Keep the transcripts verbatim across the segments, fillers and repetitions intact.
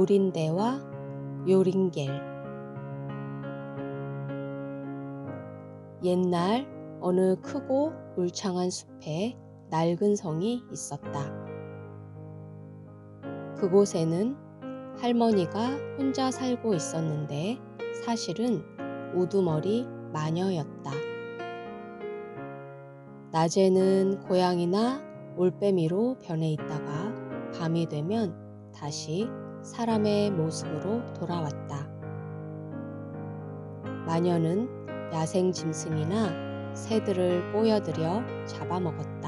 요린대와 요린겔. 옛날 어느 크고 울창한 숲에 낡은 성이 있었다. 그곳에는 할머니가 혼자 살고 있었는데 사실은 우두머리 마녀였다. 낮에는 고양이나 올빼미로 변해 있다가 밤이 되면 다시 사람의 모습으로 돌아왔다. 마녀는 야생 짐승이나 새들을 꼬여들여 잡아먹었다.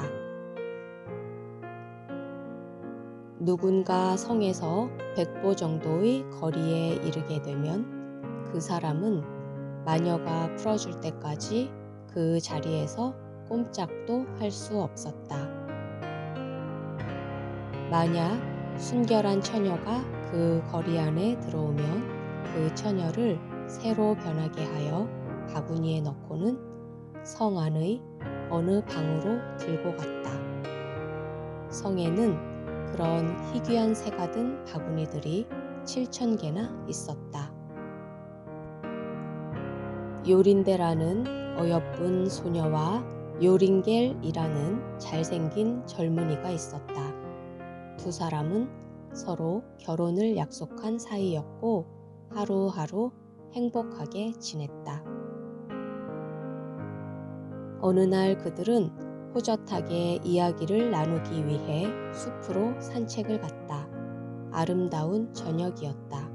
누군가 성에서 백보 정도의 거리에 이르게 되면 그 사람은 마녀가 풀어줄 때까지 그 자리에서 꼼짝도 할 수 없었다. 만약 순결한 처녀가 그 거리 안에 들어오면 그 처녀를 새로 변하게 하여 바구니에 넣고는 성 안의 어느 방으로 들고 갔다. 성에는 그런 희귀한 새가 든 바구니들이 칠천 개나 있었다. 요린대라는 어여쁜 소녀와 요린겔이라는 잘생긴 젊은이가 있었다. 두 사람은 서로 결혼을 약속한 사이였고 하루하루 행복하게 지냈다. 어느 날 그들은 호젓하게 이야기를 나누기 위해 숲으로 산책을 갔다. 아름다운 저녁이었다.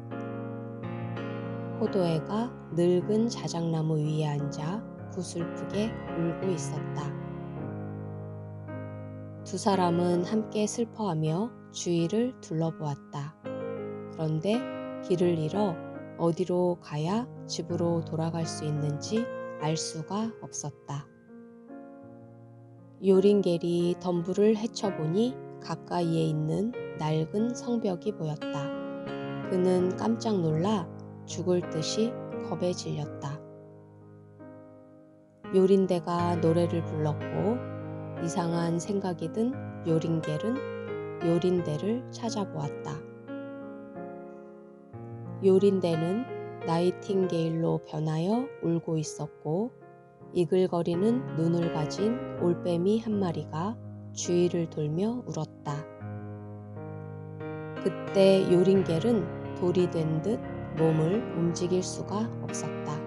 호도애가 늙은 자작나무 위에 앉아 구슬프게 울고 있었다. 두 사람은 함께 슬퍼하며 주위를 둘러보았다. 그런데 길을 잃어 어디로 가야 집으로 돌아갈 수 있는지 알 수가 없었다. 요린겔이 덤불을 헤쳐보니 가까이에 있는 낡은 성벽이 보였다. 그는 깜짝 놀라 죽을 듯이 겁에 질렸다. 요린대가 노래를 불렀고 이상한 생각이 든 요린겔은 요린대를 찾아보았다. 요린대는 나이팅게일로 변하여 울고 있었고 이글거리는 눈을 가진 올빼미 한 마리가 주위를 돌며 울었다. 그때 요린겔은 돌이 된 듯 몸을 움직일 수가 없었다.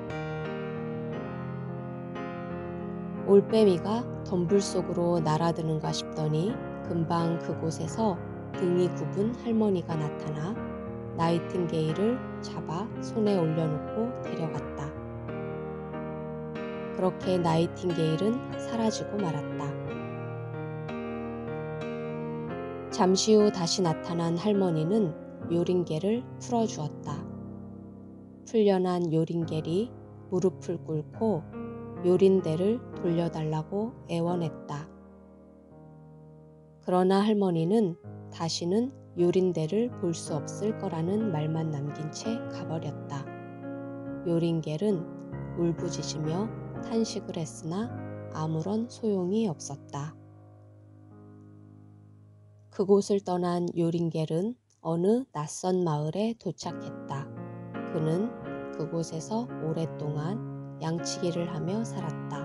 올빼미가 덤불 속으로 날아드는가 싶더니 금방 그곳에서 등이 굽은 할머니가 나타나 나이팅게일을 잡아 손에 올려놓고 데려갔다. 그렇게 나이팅게일은 사라지고 말았다. 잠시 후 다시 나타난 할머니는 요린겔을 풀어주었다. 풀려난 요린겔이 무릎을 꿇고 요린대를 돌려달라고 애원했다. 그러나 할머니는 다시는 요린대를 볼 수 없을 거라는 말만 남긴 채 가버렸다. 요린겔은 울부짖으며 탄식을 했으나 아무런 소용이 없었다. 그곳을 떠난 요린겔은 어느 낯선 마을에 도착했다. 그는 그곳에서 오랫동안 양치기를 하며 살았다.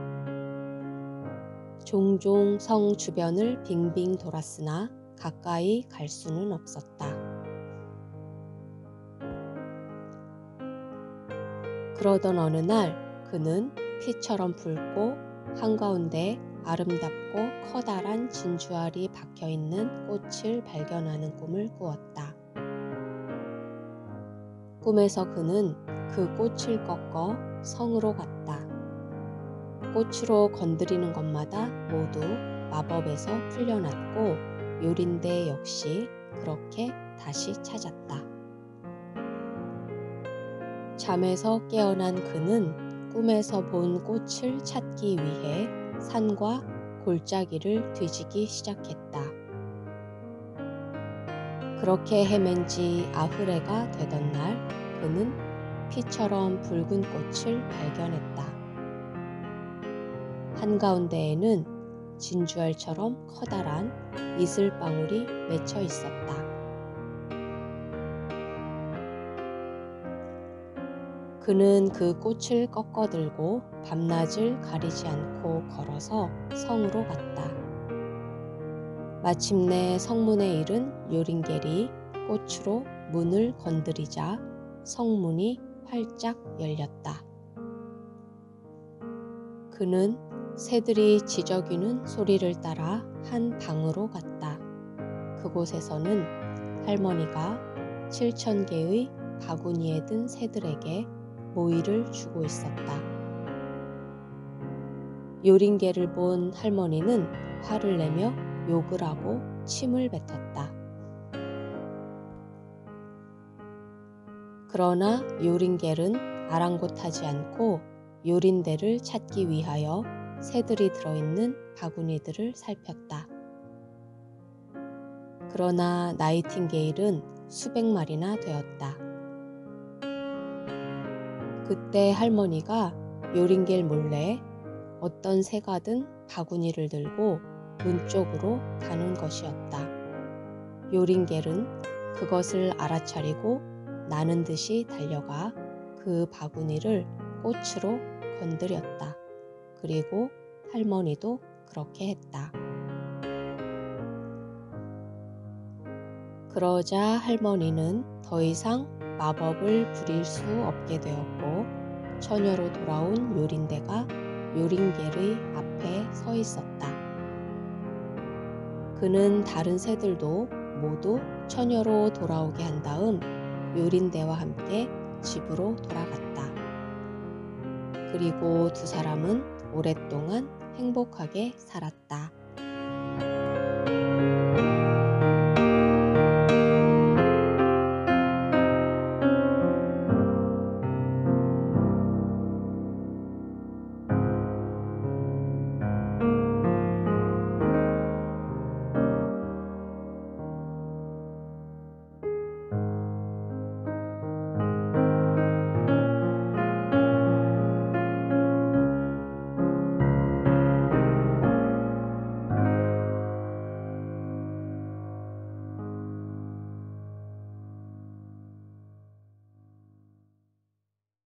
종종 성 주변을 빙빙 돌았으나 가까이 갈 수는 없었다. 그러던 어느 날 그는 피처럼 붉고 한가운데 아름답고 커다란 진주알이 박혀있는 꽃을 발견하는 꿈을 꾸었다. 꿈에서 그는 그 꽃을 꺾어 성으로 갔다. 꽃으로 건드리는 것마다 모두 마법에서 풀려났고 요린대 역시 그렇게 다시 찾았다. 잠에서 깨어난 그는 꿈에서 본 꽃을 찾기 위해 산과 골짜기를 뒤지기 시작했다. 그렇게 헤맨 지 아흐레가 되던 날 그는 피처럼 붉은 꽃을 발견했다. 한가운데에는 진주알처럼 커다란 이슬방울이 맺혀 있었다. 그는 그 꽃을 꺾어들고 밤낮을 가리지 않고 걸어서 성으로 갔다. 마침내 성문에 이른 요린겔이 꽃으로 문을 건드리자 성문이 활짝 열렸다. 그는 새들이 지저귀는 소리를 따라 한 방으로 갔다. 그곳에서는 할머니가 칠천 개의 바구니에 든 새들에게 모이를 주고 있었다. 요린겔을 본 할머니는 화를 내며 욕을 하고 침을 뱉었다. 그러나 요린겔은 아랑곳하지 않고 요린데를 찾기 위하여 새들이 들어있는 바구니들을 살폈다. 그러나 나이팅게일은 수백 마리나 되었다. 그때 할머니가 요린겔 몰래 어떤 새가 든 바구니를 들고 문 쪽으로 가는 것이었다. 요린겔은 그것을 알아차리고 나는 듯이 달려가 그 바구니를 꽃으로 건드렸다. 그리고 할머니도 그렇게 했다. 그러자 할머니는 더 이상 마법을 부릴 수 없게 되었고 처녀로 돌아온 요린데가 요린겔의 앞에 서 있었다. 그는 다른 새들도 모두 처녀로 돌아오게 한 다음 요린데와 함께 집으로 돌아갔다. 그리고 두 사람은 오랫동안 행복하게 살았다.